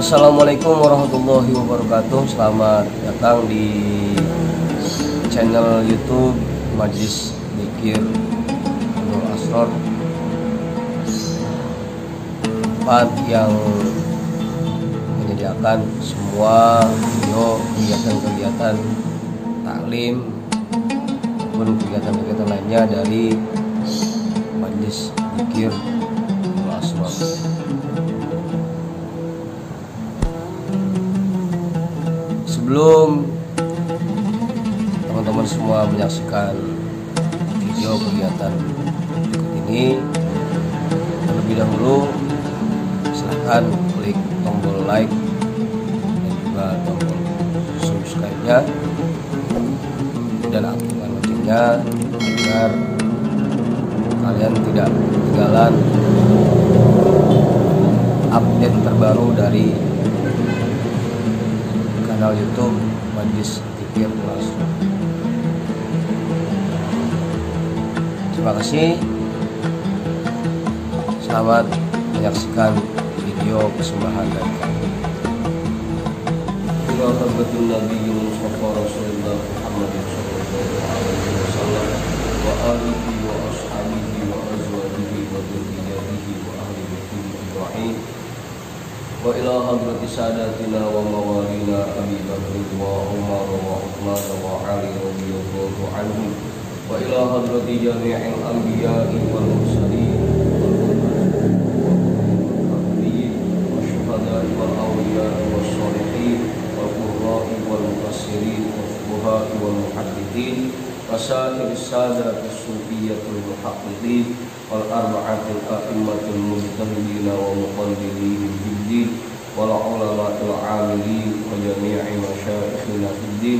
Assalamualaikum warahmatullahi wabarakatuh. Selamat datang di channel YouTube Majlis Dzikir Nurul Asror, tempat yang menyediakan semua video kegiatan-kegiatan taklim maupun kegiatan-kegiatan lainnya dari Majlis Dzikir Nurul Asror. Sebelum teman-teman semua menyaksikan video kegiatan berikut ini, terlebih dahulu silahkan klik tombol like dan juga tombol subscribe-nya dan aktifkan loncengnya agar kalian tidak ketinggalan update terbaru dari kanal YouTube Majlis Dzikir Nurul Asror. Terima kasih. Selamat menyaksikan video persembahan dari kami. Ila hadratin Nabi Mustafa Rasulullah Muhammad sallallahu alaihi wasallam wa alihi wa ashabihi wa azwajihi wa dzurriyyatihi wa ahli baitihi ajma'in. Wa ila hadrati sadatina wa mawalina Abi Bakr wa Umar wa Uthman wa Ali radhiyallahu anhum wa ila hadrati jami'il anbiya'i wal mursalin wa syuhada'i wal awliya'i was shalihin wal qurra'i wal mufassirin wal fuqaha'i wal muhaddithin wa sa'iris sadatis sufiyyatul muhaqqiqin wal arba'atil a'immatul mujtahidin wa muqallidin bid-din wal ulama'il 'amilin wa jami'i masyayikhina fid-din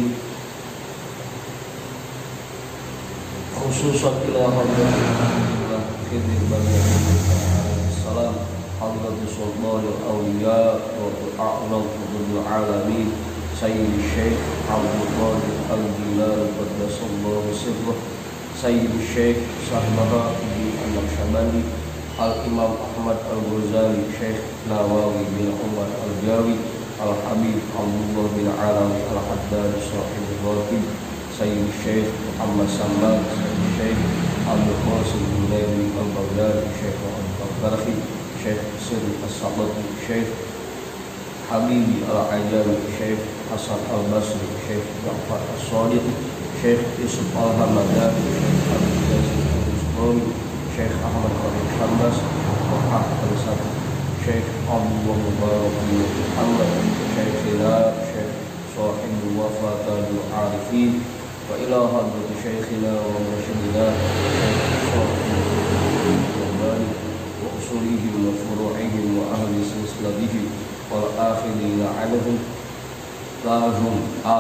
khususan ila hadratillah khidr barakatillah salam hadratus sultanul awliya wa a'lam qutbul alamin sayyid syekh Abdul Qadir al-Jilani qaddasallahu sirruh sayyid syekh Sahmaha bin Al-Syabani Al-Imam Ahmad Al-Ghazali Syekh Nawawi bin Umar Al-Jawi Al-Habib Abdullah bin Alawi Al-Haddad Sahib Al-Ghatib Sayyid Syekh Muhammad Sambal Sayyid Syekh Abdul Qasim bin Nabi Al-Baghdadi Syekh Al-Qarqi Syekh Sirri As-Sabati Syekh Habibi Al-Ajami Syekh Hasan Al-Basri Syekh Ja'far As-Sadiq Syekh Yusuf Al-Hamadani Syekh Abdul Yazid Al-Bustami Syekh Ahmad Khalid Hambas Wahab Al-Sadi Syekh Abdullah Mubarak bin Muhammad Syekh Hilal Syekh Sahib Wafatul Arifin wa ila hadrati Syekhina wa Mursyidina Syekh Sahib wa usulihim wa furu'ihim wa ahli silsilatihim wal akhirina anhum lahum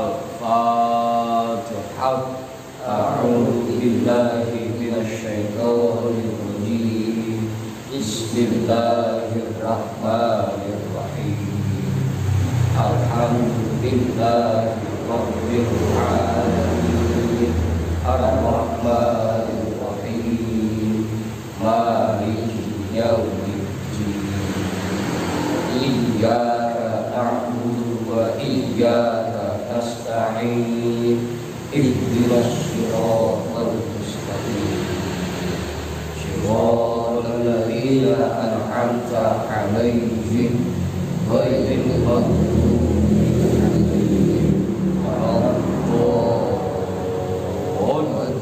al-Fatihah. A'udzu billahi minasy syaithanir rajim. Bismillahirrahmanirrahim. Alhamdulillahi rabbil alamin. Ar-Rahmanir Rahim. Maliki yaumiddin. Iyyaka na'budu wa iyyaka nasta'in. Ihdinas siratal mustaqim. Shiratal ladzina an'amta 'alaihim ghairil maghdubi 'alaihim waladdallin.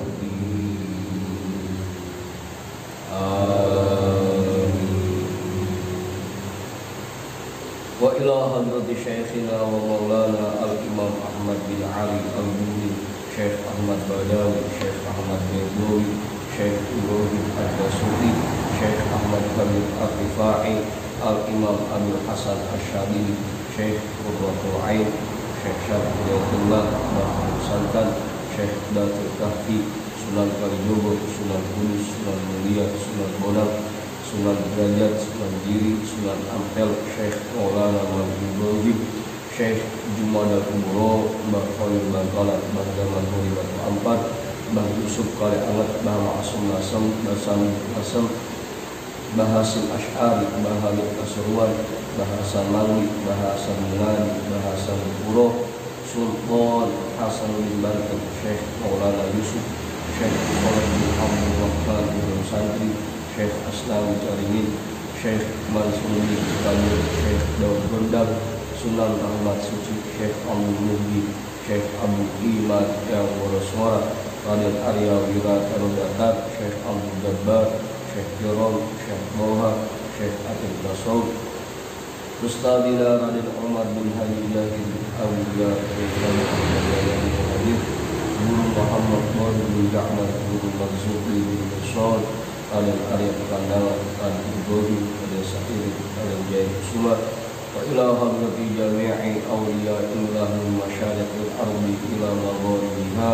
Wa ila hadrati syekhina wa maulana al-Imam Ahmad bin Ali al-Buni Syekh Ahmad Badawi Syekh Ahmad Bedowi Syekh Ibrahim Ad-Dasuki Syekh Ahmad Khalil Al-Rifai Al-Imam Abdul Hasan Asy-Syadili Syekh Qurratul Ain Syekh Syarifullah Mahmud Sultan Syekh Datul Kahfi Sunan Kalijogo Sunan Kudus Sunan Mulia Sunan Bonang Sunan Derajat Sunan Giri Sunan Ampel Syekh Maulana Muhammad Ibrahim Syekh Jumadal Kubro Mbah Khalil Bangkalat Mbah Zaman Huri Batu Ampar Mbah Yusuf Kali Anget Mbah Ma'asum Nasem Mbah Sami Nasem bahasil asy'ari, bahasil keseruan, bahasa Mali, bahasa Milani, bahasa Puro, Sultan Hasan bin Barkat, Syekh Maulana Yusuf, Syekh Khalid bin Abdul Rahman bin Santri, Syekh Asnawi Caringin, Syekh Mansur bin Kamil, Syekh Daud Gondang, Sunan Ahmad Suci, Syekh Abdul Muhyi, Syekh Abu Iman yang Boroswara, Raden Arya Wira Tarudatat, Syekh Abdul Jabbar, Syekh Jorom, Syekh Moha, Syekh Atif Rasul, Ustadzina Raden Umar bin Haji Jahid, Awliya yang hadir, Guru Muhammad bin Ja'mar, Guru Marzuli bin Rasul, Raden Arya Pekandangan, Raden Ibrahim, Raden Sa'id, Raden Jaya Kusuma, wa ila hadrati jami'i awliya illah min masyariqil ardi ila magharibiha,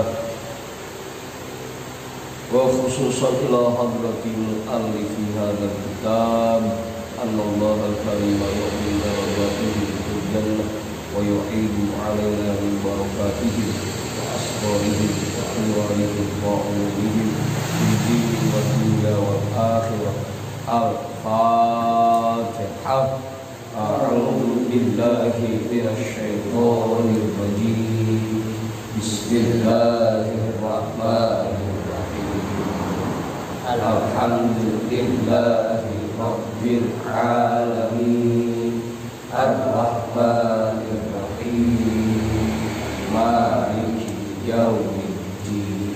wa khususan ila hadrati mu'allifi hadzal kitab anna Allah al-karim yu'min darajatihi fil jannah wa yu'idu 'alaina min barakatihi wa asrarihi wa anwarihi wa ulumuhi fid dini wad dunya wal akhirah. Al-Fatihah. A'udzu billahi minasy syaithanir rajim. Bismillahirrahmanirrahim. Alhamdulillahi rabbil alamin. Ar-Rahmanir Rahim. Maliki yaumiddin.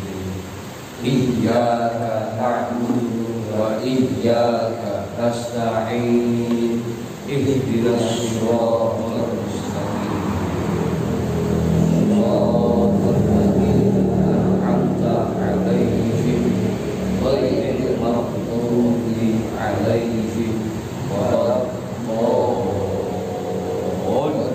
Iyyaka na'budu wa iyyaka nasta'in. Ihdinas siratal mustaqim. Shiratal ladzina an'amta 'alaihim ghairil maghdubi 'alaihim waladdallin.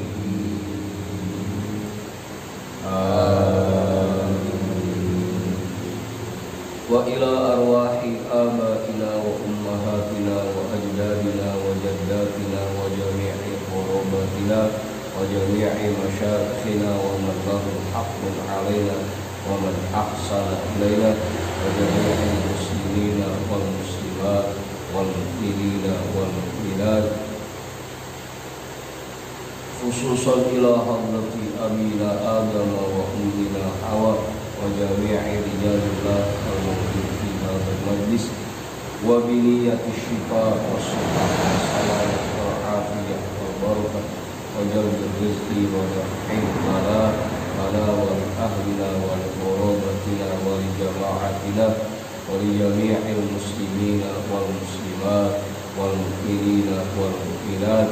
Wa ila arwahi abaina wa ummahatina wa ajdadina wa jaddatina wa jami'i qurabatina wa jami'i masyayikhina wa man lahu haqqun 'alaina wa man ahsana ilaina wa jami'il muslimina wal muslimat wal mu'minina wal mu'minat, khususan ila hadrati abina Adam wa ummina Hawa wa jami'i rijalillah al-mawjud fi hadzal majlis wa bi niyyati syifa wa shifaa wa salam wa afiyah wa barakah wa jalb rizqi wa rahim lana wa li ahlina wa li qurabatina wa li jama'atina wa li jami'il muslimina wal muslimat wal mu'minina wal mu'minat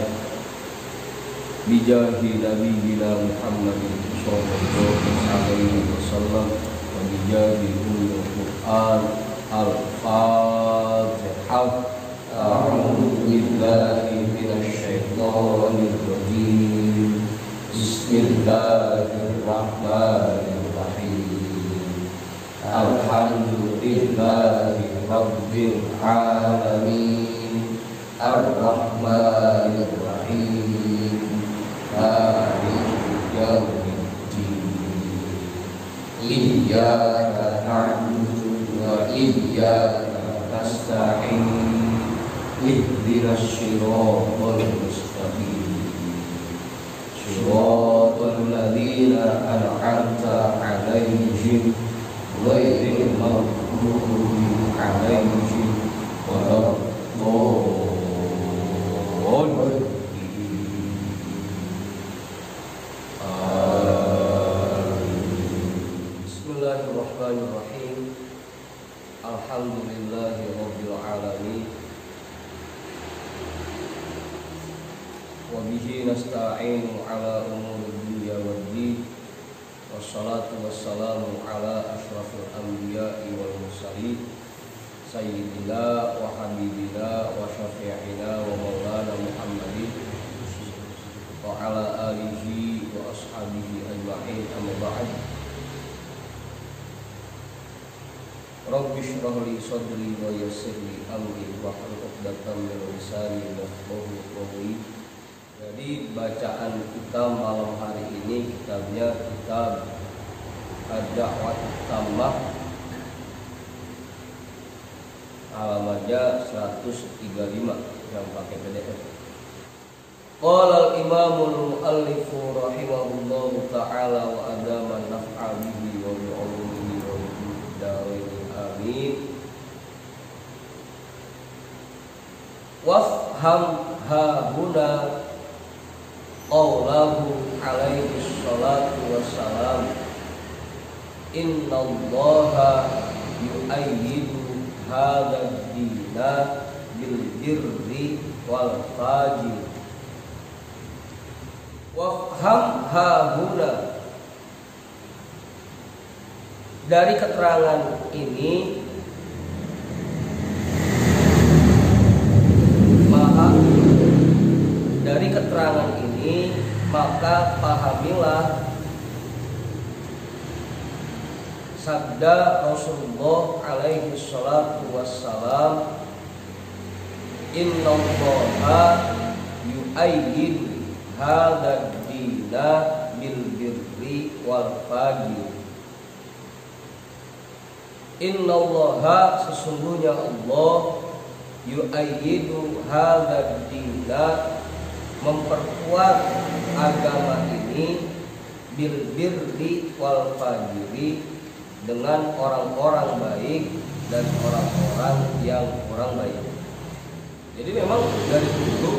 bijahi nabiyina Muhammadin sallallahu alaihi wasallam wa bijahi ummul Qur'an. Al-Fatihah. A'udzu billahi minasy syaithanir rajim. Bismillahirrahmanirrahim. Alhamdulillahi rabbil alamin. Ar-Rahmanir Rahim. Maliki yaumiddin. Iyyaka na'budu wa iyyaka nasta'in. Ihdinas siratal mustaqim. Shiratal ladzina an'amta 'alaihim ghairil maghdubi 'alaihim waladdallin. Bismillahirrahmanirrahim. Alhamdulillahi rabbil alamin. Wa bihi nasta'inu ala umuri dunya waddin. Wassalatu wassalamu ala asyrafil anbiya'i wal mursalin sayyidina wa habibina wa syafi'ina wa maulana Muhammadin wa ala alihi wa ashabihi ajma'in, amma ba'd. Rabbi shrah li sadri wa yassir li amri wahlul 'uqdatam min lisani yafqahu qawli. Jadi bacaan kita malam hari ini kitabnya kitab Ad-Da'wah Tammah halamannya 135 yang pakai PDF. Qala al-imamul muallifu rahimahullahu ta'ala wa adama naf'a bihi wa bi'ulumihi wa bi'darini amin. Wafham hahuna qawlahu alaihi salatu wassalam, innallaha yu'ayyidu hadha dina bil birri wal fajir. Wafham hahuna, dari keterangan ini maka pahamilah sabda Rasulullah alaihi salatu wassalam, innallaha yu'ayyidu hadzal dina bil birri wal fajir. Innallaha, sesungguhnya Allah, yu'ayyidu hadzal dina, memperkuat agama ini, bil birri wal fajiri, dengan orang-orang baik dan orang-orang yang kurang baik. Jadi memang dari dulu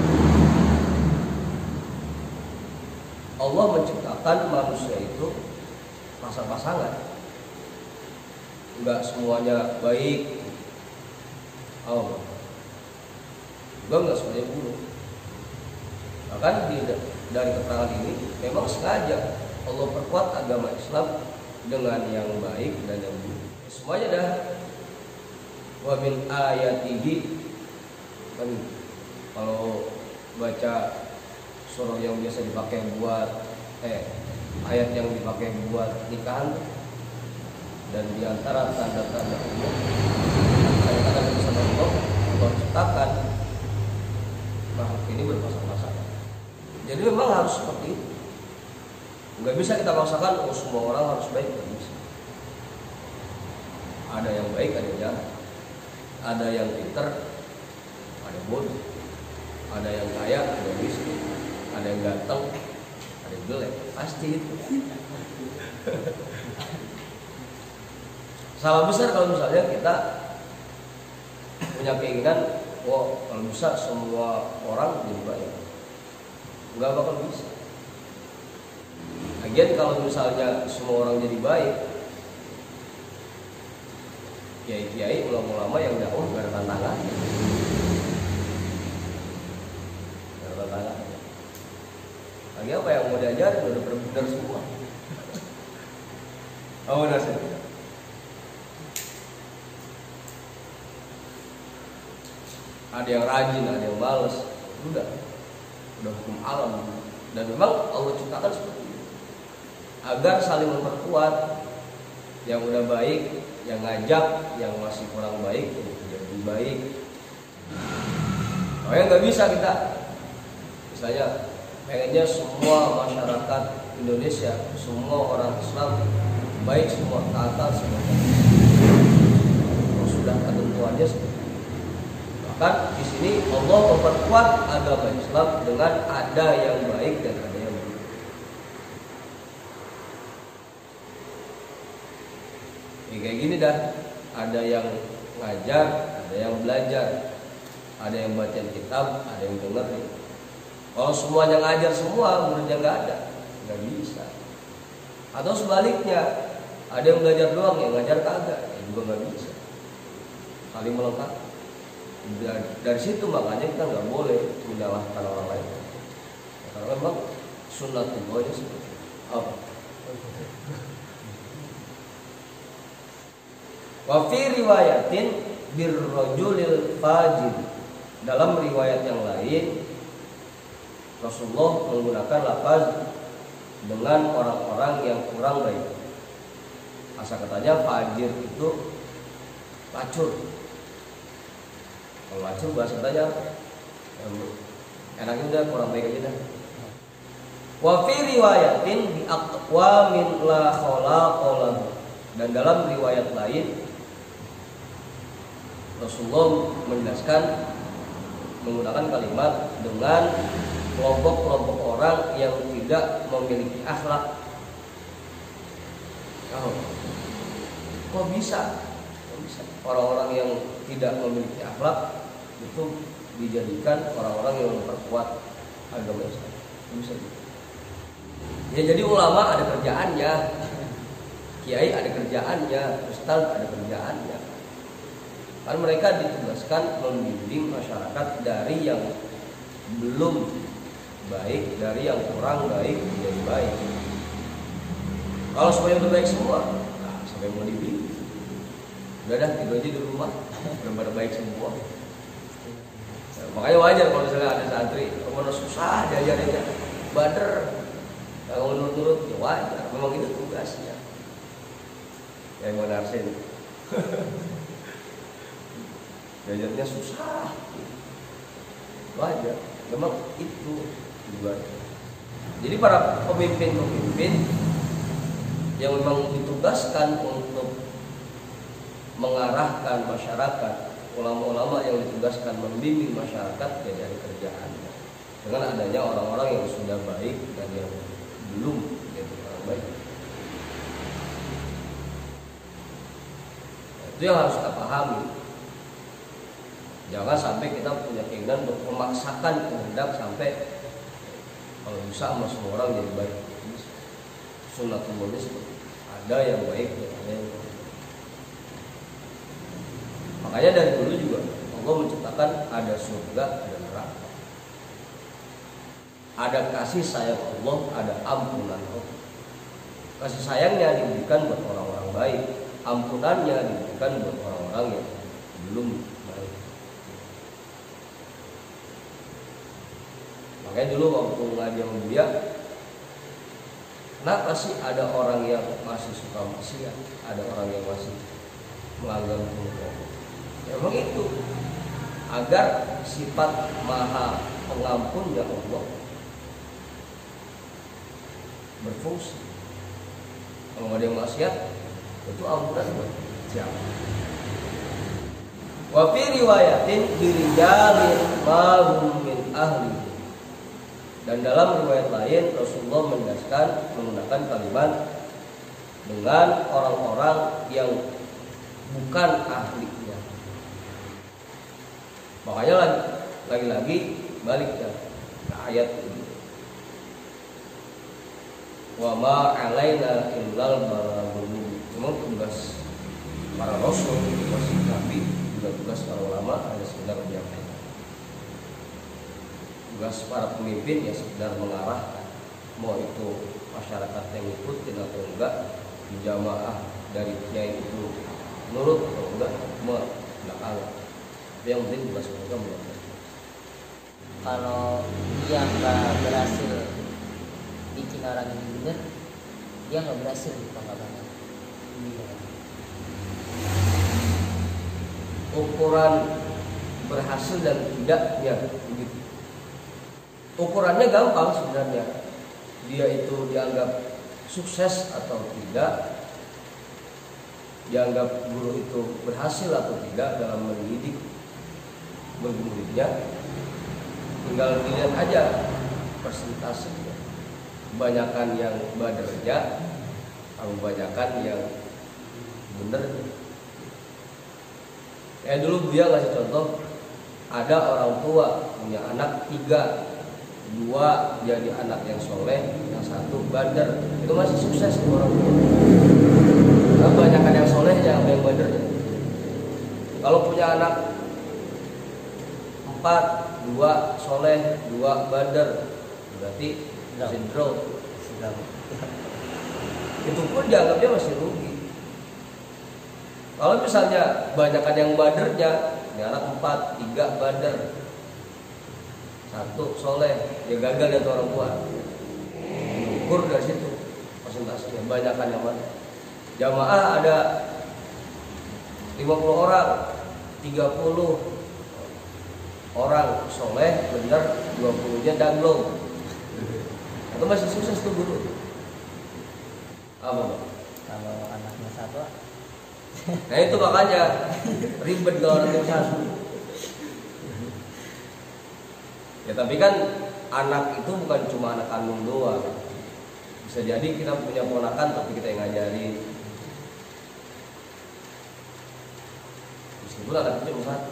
Allah menciptakan manusia itu pasang-pasangan, enggak semuanya baik, juga enggak semuanya buruk. Bahkan dari keterangan ini memang sengaja Allah perkuat agama Islam dengan yang baik dan yang buruk. Semuanya dah. Wa min ayatihi, kan kalau baca surah yang biasa dipakai buat ayat yang dipakai buat nikahan, dan diantara tanda-tanda Allah, tanda-tanda kebesaran Allah ciptakan makhluk ini berpasang-pasangan. Jadi memang harus seperti itu. Nggak bisa kita paksakan semua orang harus baik, nggak bisa. Ada yang baik, ada yang jahat. Ada yang pintar, ada yang bodoh. Ada yang kaya, ada yang miskin. Ada yang ganteng, ada yang jelek. Pasti itu. Salah besar kalau misalnya kita punya keinginan, kalau bisa semua orang jadi baik. Nggak bakal bisa. Lagian kalau misalnya semua orang jadi baik, kiai-kiai, ulama-ulama yang dakwah gak ada tantangan. Gak ada tantangan. Lagi apa yang mau diajarin udah benar semua. Udah sih. Ada yang rajin, ada yang malas. Udah hukum alam. Dan memang Allah ciptakan seperti itu agar saling memperkuat. Yang udah baik, yang ngajak, yang masih kurang baik jadi lebih baik. Makanya nggak bisa kita misalnya pengennya semua masyarakat Indonesia, semua orang Islam baik, semua taat, semua sudah ketentuannya seperti itu. Bahkan di sini Allah memperkuat agama Islam dengan ada yang baik dan ada yang buruk. Kayak gini dah, ada yang ngajar, ada yang belajar, ada yang baca kitab, ada yang dengerin. Kalau semuanya ngajar semua, muridnya nggak ada, nggak bisa. Atau sebaliknya, ada yang belajar doang, yang ngajar kagak, juga nggak bisa. Saling melengkapi. Dari situ makanya kita nggak boleh menyalahkan orang lain, karena memang sunnatullah seperti apa. Wa fi riwayatin birrajulil fajir, dalam riwayat yang lain Rasulullah menggunakan lafaz dengan orang-orang yang kurang baik. Asal katanya fajir itu lacur. Kalau lacur bahasa katanya enaknya udah kurang baik aja dah. Wa fi riwayatin bi aqwamin la khalaqa lahu, dan dalam riwayat lain Rasulullah menjelaskan menggunakan kalimat dengan kelompok-kelompok orang yang tidak memiliki akhlak. Kok bisa orang-orang yang tidak memiliki akhlak itu dijadikan orang-orang yang memperkuat agama Islam? Bisa gitu. Ya jadi ulama ada kerjaannya, kiai ada kerjaannya, ustaz ada kerjaannya. Kan mereka ditugaskan membimbing masyarakat dari yang belum baik, dari yang kurang baik menjadi baik. Kalau semuanya udah baik semua, nah, sampai mau dibimbing. Udah dah tidur aja di rumah, benar-benar baik semua. Nah, makanya wajar kalau misalnya ada santri, kemana susah diajarinnya, bader, kalau menurut ya wajar, memang itu tugasnya. Yang menarsin, diajarnya susah, wajar, memang itu tugasnya. Jadi para pemimpin-pemimpin yang memang ditugaskan untuk mengarahkan masyarakat, ulama-ulama yang ditugaskan membimbing masyarakat ya dari kerjaannya. Dengan adanya orang-orang yang sudah baik dan yang belum jadi orang baik. Itu yang harus kita pahami. Jangan sampai kita punya keinginan untuk memaksakan kehendak sampai kalau bisa sama semua orang jadi baik. Sunnatullah seperti ada yang baik dan ada yang baik. Makanya dari dulu juga Allah menciptakan ada surga, ada neraka. Ada kasih sayang Allah, ada ampunan Allah. Kasih sayangnya diberikan buat orang-orang baik, ampunannya diberikan buat orang-orang yang belum baik. Makanya dulu waktu ngaji sama dia, kenapa sih ada orang yang masih suka maksiat, ada orang yang masih melanggar hukum? Ya memang itu agar sifat maha pengampun ya Allah berfungsi. Kalau ada yang maksiat, itu ampunan buat siapa? Wa fi riwayatin dirijalin mahum min ahli. Dan dalam riwayat lain Rasulullah menegaskan menggunakan kalimat dengan orang-orang yang bukan ahlinya. Makanya lagi-lagi balik ke ayat ini. Wa ma 'alaina illal balagh. Cuma tugas para rasul, tugas nabi, juga tugas para ulama hanya sekedar menyampaikan. Tugas para pemimpin ya sekedar mengarahkan, mau itu masyarakat yang ngikutin atau enggak, jamaah dari kiai itu nurut atau enggak, semua belakangan. Yang penting tugas mereka menyampaikan. Kalau dia nggak berhasil bikin orang ini benar, dia nggak berhasil di penggalangan. Ukuran berhasil dan tidaknya begitu. Ukurannya gampang sebenarnya. Dia itu dianggap sukses atau tidak, dianggap guru itu berhasil atau tidak dalam mendidik murid-muridnya, tinggal dilihat aja persentasenya. Kebanyakan yang badernya, kebanyakan yang bener. Dulu Buya ngasih contoh, ada orang tua punya anak 3, 2 jadi anak yang soleh, yang 1 bader, itu masih sukses tuh orang tua. Nah, kebanyakan yang soleh yang bader. Kalau punya anak 4, 2 soleh, 2 bader, berarti masih draw. Itu pun dianggapnya masih rugi. Kalau misalnya banyakkan yang badernya, ini anak 4, 3 bader, 1 soleh, ya gagal dari orang tua. Ukur dari situ persentasenya, banyakkan yang mana. Jamaah ada 50 orang, 30 orang soleh bener, 20-nya daglo. Itu masih sukses tuh guru. Apa Bang? Kalau anaknya 1 Nah itu makanya ribet kalau orang tim satu. Ya tapi kan anak itu bukan cuma anak kandung doang. Bisa jadi kita punya ponakan tapi kita yang ngajarin. Meskipun anak itu cuma satu.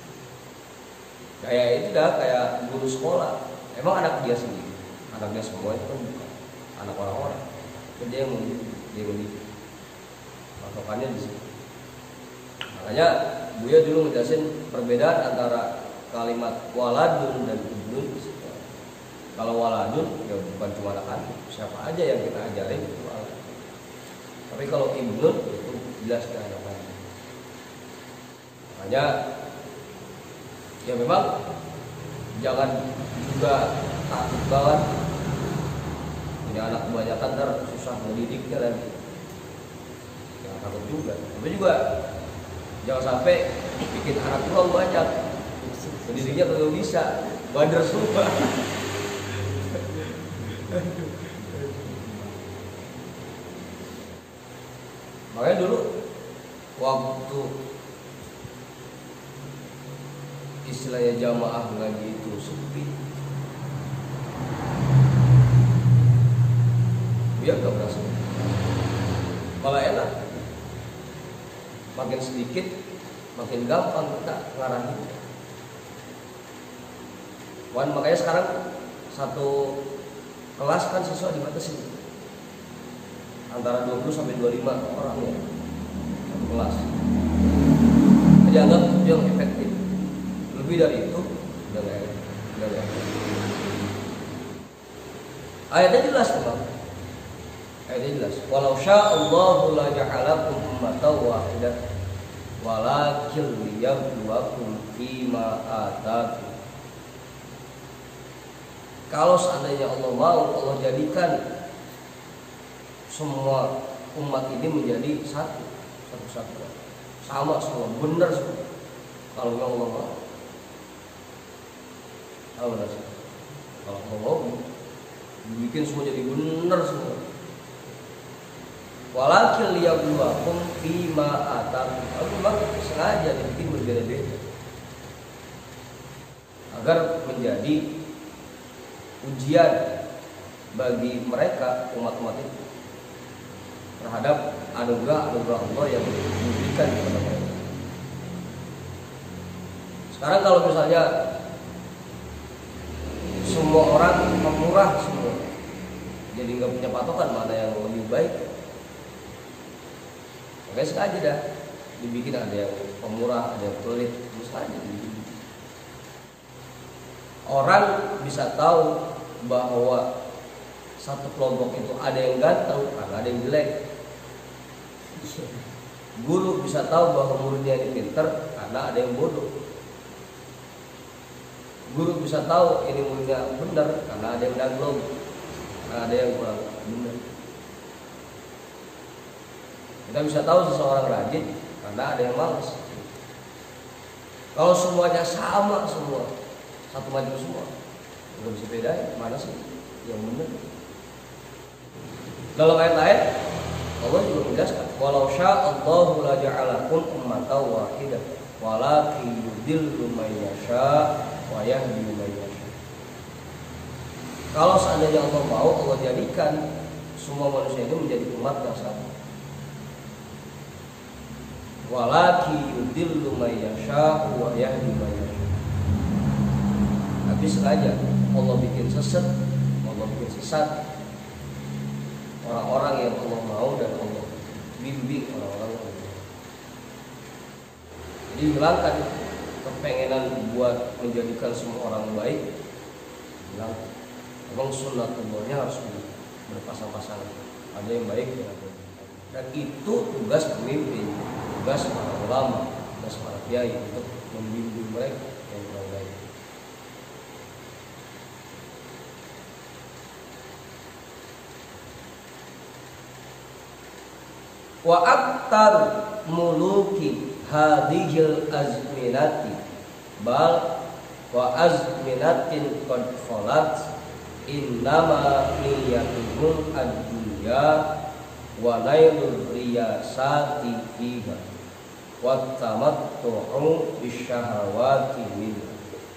Kayak itu dah kayak guru sekolah. Emang anak dia sendiri, anak dia semua itu kan bukan anak orang-orang. Dia yang mendidik. Patokannya di situ. Makanya Buya dulu ngejelasin perbedaan antara kalimat waladun dan ibnun. Kalau waladun ya bukan cuma anak-anak, siapa aja yang kita ajarin itu walad. Tapi kalau ibnun itu jelas ke anak-anak. Makanya ya memang jangan juga takut banget punya anak kebanyakan ntar susah mendidiknya lagi. Jangan takut juga. Tapi juga jangan sampai bikin anak kurang banyak. Mendidiknya kalau bisa bader semua. Makanya dulu waktu istilahnya jamaah ngaji itu sepi, biar gak berasa, malah enak. Makin sedikit, makin gampang kita ngarahin. Makanya sekarang satu kelas kan siswa dibatasi antara 20 sampai 25 orang ya, satu kelas. Dianggap itu yang efektif. Lebih dari itu udah gak efektif. Ayatnya jelas Bang. Ayatnya jelas. Walau sya'allahu la ja'alakum ummatan wahidah walakin liyabluwakum fima atakum. Kalau seandainya Allah mau, Allah jadikan semua umat ini menjadi satu sama semua, benar semua. Kalau Allah mau, kalau Allah mau bikin semua jadi benar semua. Walakin liyabluwakum fima atakum. Aku memang sengaja dibikin berbeda-beda agar menjadi ujian bagi mereka umat-umat itu terhadap anugerah Allah yang diberikan kepada mereka. Sekarang kalau misalnya semua orang pemurah semua, jadi nggak punya patokan mana yang lebih baik, makanya sengaja dah dibikin ada yang pemurah, ada yang pelit, sengaja dibikin. Orang bisa tahu bahwa satu kelompok itu ada yang ganteng karena ada yang jelek. Guru bisa tahu bahwa muridnya ini pintar karena ada yang bodoh. Guru bisa tahu ini muridnya benar karena ada yang daglom, karena ada yang kurang benar. Kita bisa tahu seseorang rajin karena ada yang malas. Kalau semuanya sama semua, satu majelis semua, nggak bisa bedain mana sih yang benar. Dalam ayat-ayat Allah juga menjelaskan, walau sya'allahu la ja'alakum ummatan wahidah walakin yudillu man yasha wa yahdi man yasha. Kalau seandainya Allah mau, Allah jadikan semua manusia ini menjadi umat yang sama. Walakin yudillu man yasha wa yahdi man yasha. Tapi sengaja Allah bikin sesat, Allah bikin sesat orang-orang yang Allah mau dan Allah bimbing orang-orang yang Allah. Jadi hilangkan kepengenan buat menjadikan semua orang baik. Hilangkan. Memang sunnatullahnya harus berpasang-pasangan. Ada yang baik dan ada yang baik. Dan itu tugas pemimpin, tugas para ulama, tugas para kiai untuk membimbing mereka yang kurang baik. Wa aktar muluki hadhil azminati bal wa azminatin qad khalat innama niyatuhum ad-dunya wa nailur riyasati fiha. wa tamattu'u bisyahawati minha.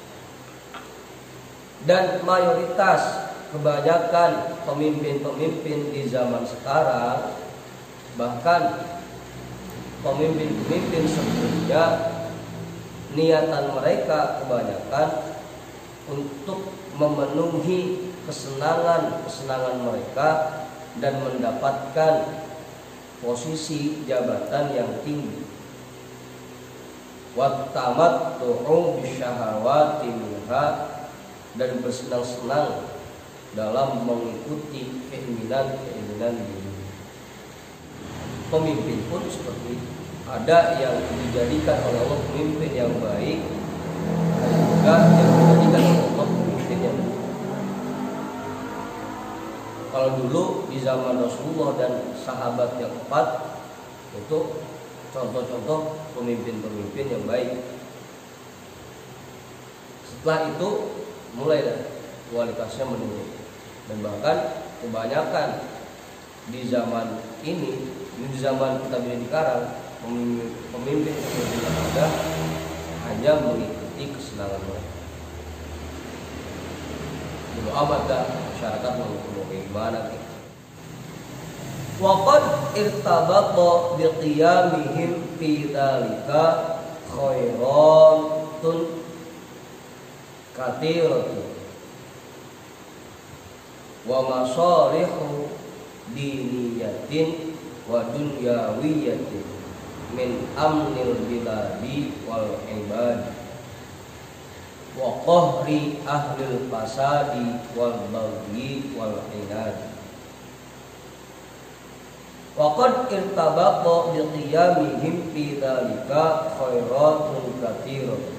Dan mayoritas kebanyakan pemimpin-pemimpin di zaman sekarang, bahkan pemimpin-pemimpin sebelumnya, niatan mereka kebanyakan untuk memenuhi kesenangan mereka dan mendapatkan posisi jabatan yang tinggi. Wattamattu'u bisyahawati minha, dan bersenang-senang dalam mengikuti keinginan diri. Pemimpin pun seperti itu. Ada yang dijadikan oleh Allah pemimpin yang baik, ada juga yang dijadikan oleh Allah pemimpin yang baik. Kalau dulu di zaman Rasulullah dan sahabat yang 4, itu contoh-contoh pemimpin-pemimpin yang baik. Setelah itu mulai kualitasnya menurun, dan bahkan kebanyakan di zaman ini, di zaman kita di sekarang, pemimpin yang ada hanya mengikuti kesenangan mereka. Dulu amat dah masyarakat mau bagaimana gitu. Waqad irtabaqa biqiyamihim fi dzalika khairatun katsiratun wa masalihu diniyatin wa dunyawiyatin min amnil biladi wal ibad wa qahri ahlil fasadi wal baghi wal inad. Wa qad irtabaqa biqiyamihim fi dzalika khairatun katsiratun.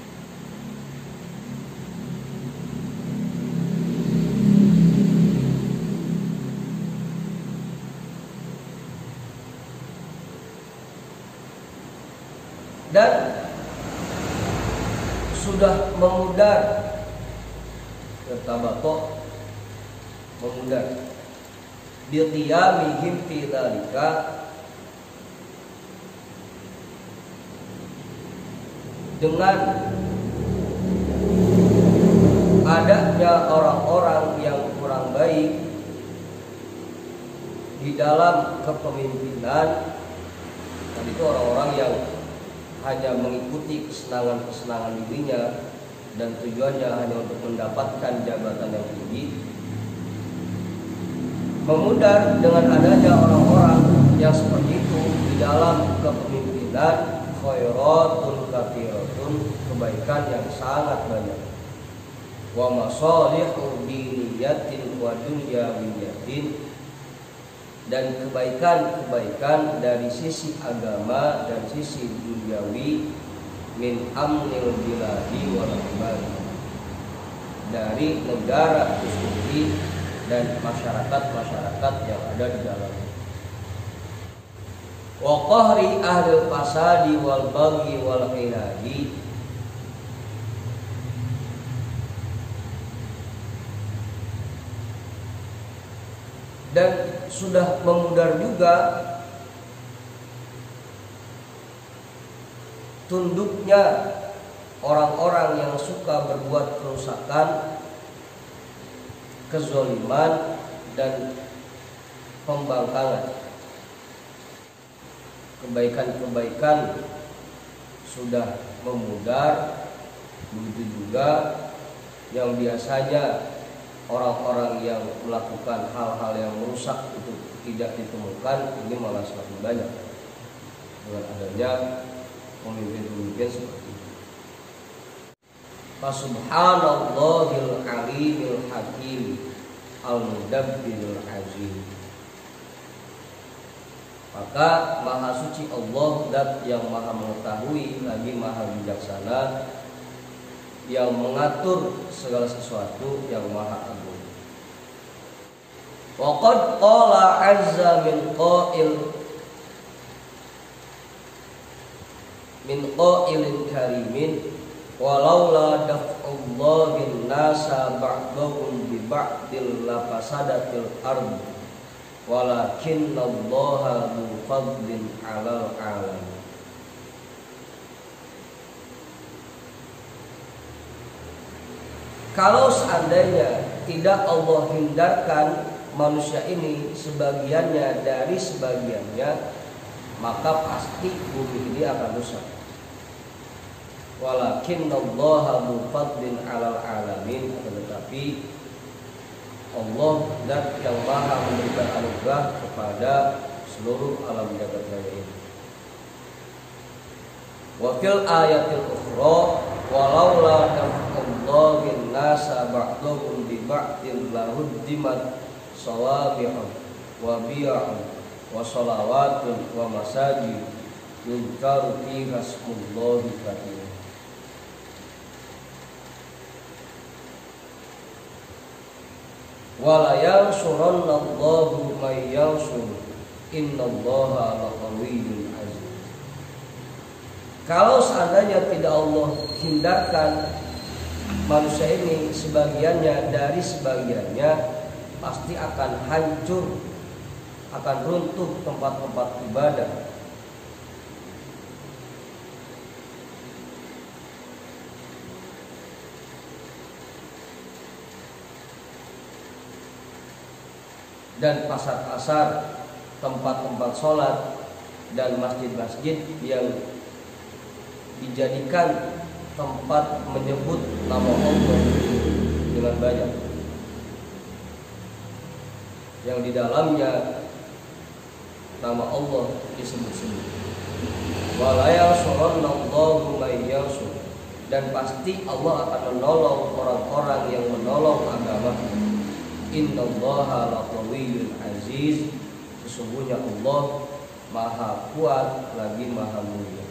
Dan sudah memudar, irtabaqa memudar, biqiyamihim fi dzalika, dengan adanya orang-orang yang kurang baik di dalam kepemimpinan. Tadi itu orang-orang yang hanya mengikuti kesenangan dirinya dan tujuannya hanya untuk mendapatkan jabatan yang tinggi. Memudar dengan adanya orang-orang yang seperti itu di dalam kepemimpinan khairatun katsiratun, kebaikan yang sangat banyak. Wa masalihu diniyatin wa dunyawiyatin, dan kebaikan-kebaikan dari sisi agama dan sisi duniawi, min amnil biladi wal ibad, dari negara itu sendiri dan masyarakat-masyarakat yang ada di dalamnya. Wa qahri ahlil fasadi wal baghi wal inadi, dan sudah memudar juga tunduknya orang-orang yang suka berbuat kerusakan, kezaliman, dan pembangkangan. Kebaikan-kebaikan sudah memudar, begitu juga yang biasanya orang-orang yang melakukan hal-hal yang merusak itu tidak ditemukan, ini malah semakin banyak dengan adanya pemimpin-pemimpin seperti itu. Fasubhanallahil alimil hakim al-mudabbiril azim. Maka maha suci Allah, zat yang maha mengetahui lagi maha bijaksana, yang mengatur segala sesuatu, yang maha agung. Wa qad qala azza min qailin karimin, walaula daf'ullahin nasa ba'dahum bi ba'dil la fasadatil ardh walakinnallaha dzu fadlin 'alal 'alamin. Kalau seandainya tidak Allah hindarkan manusia ini sebagiannya dari sebagiannya, maka pasti bumi ini akan rusak. Walakinnallaha mufaddin 'alal 'alamin, tetapi Allah zat yang maha memberikan anugerah kepada seluruh alam jagat raya ini. Wa fil ayatil ukhra walaula daf'ullahi nasa ba'dhum bi ba'din lahuddimat sawabi'un wa bi'un wa salawatun wa masajid yuzkaru fiha ismullahi katsiran. Wala yansurannallahu may yansur innallaha laqawiyyun aziz. Kalau seandainya tidak Allah hindarkan manusia ini sebagiannya dari sebagiannya, pasti akan hancur, akan runtuh tempat-tempat ibadah. Dan pasar-pasar, tempat-tempat sholat, dan masjid-masjid yang dijadikan tempat menyebut nama Allah dengan banyak, yang di dalamnya nama Allah disebut-sebut. Wala yansurannallahu may yansur, dan pasti Allah akan menolong orang-orang yang menolong agama. Innallaha laqawiyyun aziz, sesungguhnya Allah maha kuat lagi maha mulia.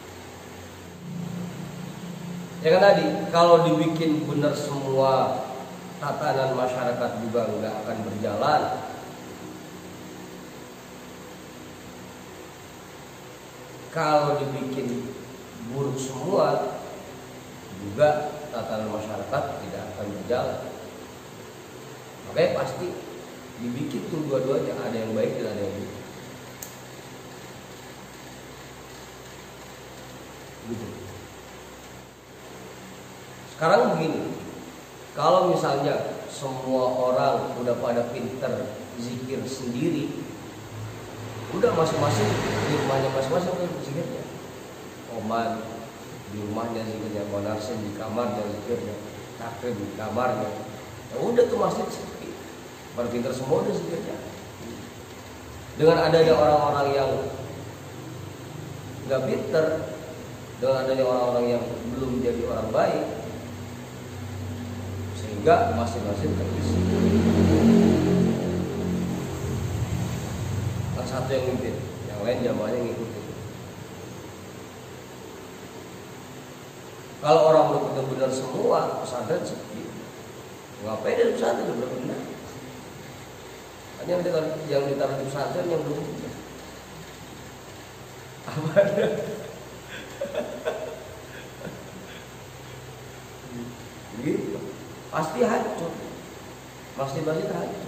Ya kan tadi, kalau dibikin benar semua, tatanan masyarakat juga nggak akan berjalan. Kalau dibikin buruk semua, juga tatanan masyarakat tidak akan berjalan. Makanya pasti dibikin tuh dua-duanya, ada yang baik dan ada yang buruk. Gitu. Sekarang begini, kalau misalnya semua orang udah pada pinter zikir sendiri, udah masing-masing di rumahnya masing-masing udah zikirnya. Oman di rumahnya zikirnya, Monarsen di kamarnya zikirnya, Takrim di kamarnya. Ya udah tuh masjid sepi, pada pinter semua udah zikirnya. Dengan adanya orang-orang yang nggak pinter, dengan adanya orang-orang yang belum jadi orang baik, sehingga masing-masing terisi. Yang satu yang mimpin, yang lain jamaahnya ngikutin. Kalau orang udah benar-benar semua, pesantren sepi. Ngapain di pesantren udah benar? Hanya yang ditaruh di pesantren yang belum benar. Apa ada? Gitu. Pasti hancur, masjid-masjid hancur.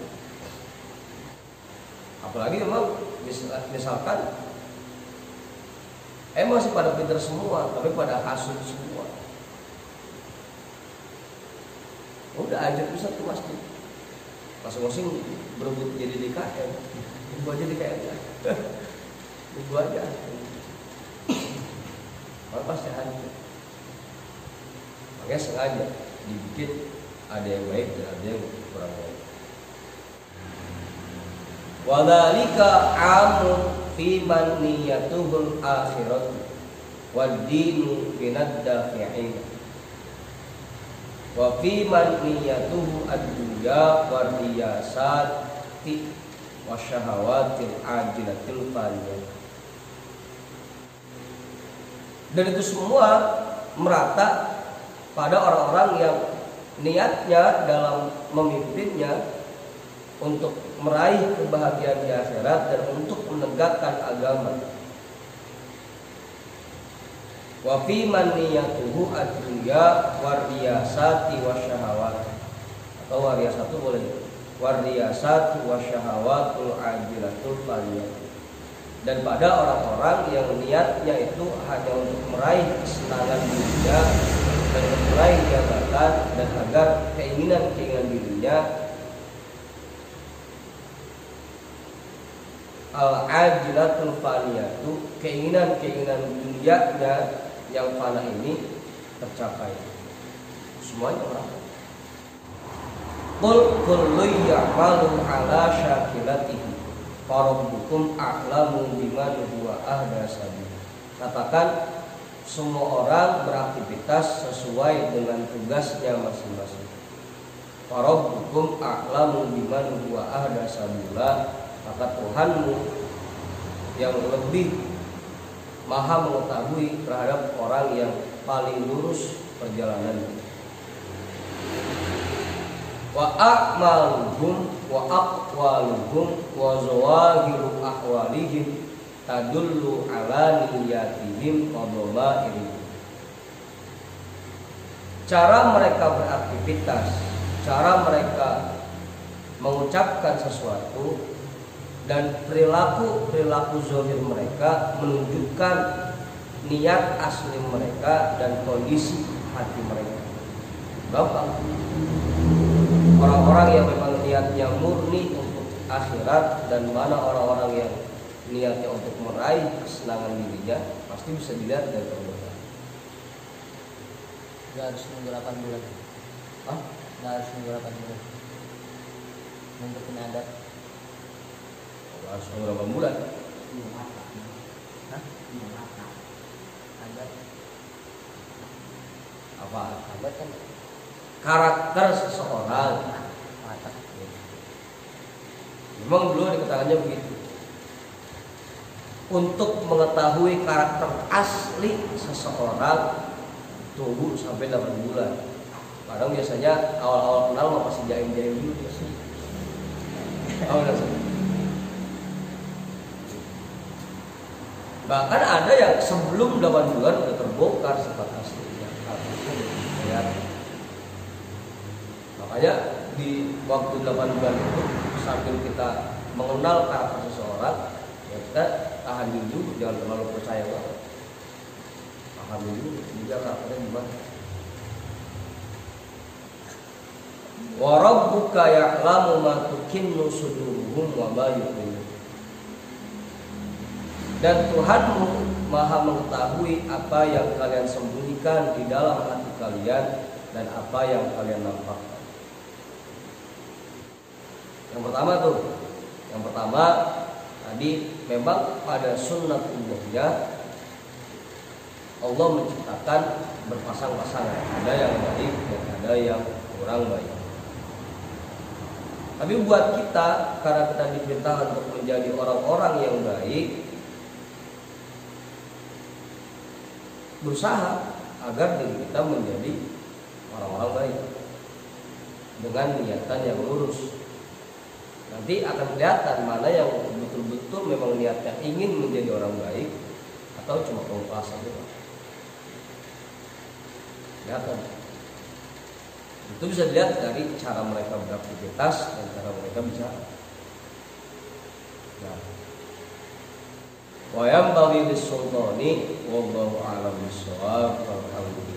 Apalagi memang misalkan masih pada pinter semua, tapi pada hasut semua. Udah hancur bisa tuh masjid. Masing-masing berebut jadi DKM, ibu aja DKM ya, ibu aja. Pasti hancur. Makanya sengaja dibikin ada yang baik dan ada yang kurang baik. Wadzalika amun fi man niyatuhul akhirat wad-dinu binad-dafi'in wa fi man niyatuhu ad-dunya war-riyasati wasyahawatil ajilatil faniyah. Dan itu semua merata pada orang-orang yang niatnya dalam memimpinnya untuk meraih kebahagiaan di akhirat dan untuk menegakkan agama. Wa fi man niyatuhu ad-dunya war-riyasati wasyahawat, atau wariyasatu boleh, war-riyasatu wasyahawatul ajilatul faniyah. Dan pada orang-orang yang niatnya itu hanya untuk meraih kesenangan dunia dan meraih jabatan, dan agar keinginan-keinginan dirinya al-ajilatul faniyatu, keinginan-keinginan dunianya yang fana ini tercapai. Semuanya orang. Qul kullu ya'malu ala syakilatihi farabbukum a'lamu biman huwa ahda sabila. Katakan semua orang beraktivitas sesuai dengan tugasnya masing-masing. Farabbukum a'lamu biman huwa ahda sabila. Maka Tuhanmu yang lebih maha mengetahui terhadap orang yang paling lurus perjalanannya. Wa a'maluhum wa aqwaluhum wa zawahiru ahwalihim tadullu ala niyatihim wa dhamairihim. Cara mereka beraktivitas, cara mereka mengucapkan sesuatu, dan perilaku zahir mereka menunjukkan niat asli mereka dan kondisi hati mereka. Gampang. Orang-orang yang memang niatnya murni untuk akhirat, dan mana orang-orang yang niatnya untuk meraih kesenangan dirinya, pasti bisa dilihat dari perbuatan. Gak harus nunggu 8 bulan. Hah? Gak harus nunggu 8 bulan. Nentuin adat. Harus berapa bulan? Hah? Adat. Apa? Adat kan Karakter seseorang. mata. Memang dulu dikatakannya begitu. Untuk mengetahui karakter asli seseorang, tunggu sampai 8 bulan. Kadang biasanya awal-awal kenal mah masih jaim-jaim dulu ya sih. Bahkan ada yang sebelum 8 bulan udah terbongkar sifat aslinya. Ya. Makanya di waktu 8 bulan itu, sambil kita mengenal karakter seseorang, ya kita tahan dulu, jangan terlalu percaya banget. Tahan dulu, dia karakternya gimana. Wa rabbuka ya'lamu ma tukinnu suduruhum wa ma yu'linun. Dan Tuhanmu maha mengetahui apa yang kalian sembunyikan di dalam hati kalian dan apa yang kalian nampakkan. Yang pertama tadi memang pada sunnatullahnya Allah menciptakan berpasang-pasangan, ada yang baik dan ada yang kurang baik. Tapi buat kita, karena kita diperintahkan untuk menjadi orang-orang yang baik, berusaha agar diri kita menjadi orang-orang baik dengan niatan yang lurus. Nanti akan kelihatan mana yang betul-betul memang niatnya ingin menjadi orang baik atau cuma penguasa saja. Kelihatan. Itu bisa dilihat dari cara mereka beraktivitas dan cara mereka bicara. Nah, wa yanbaghi lis-sultani wallahu a'lam bis-shawab.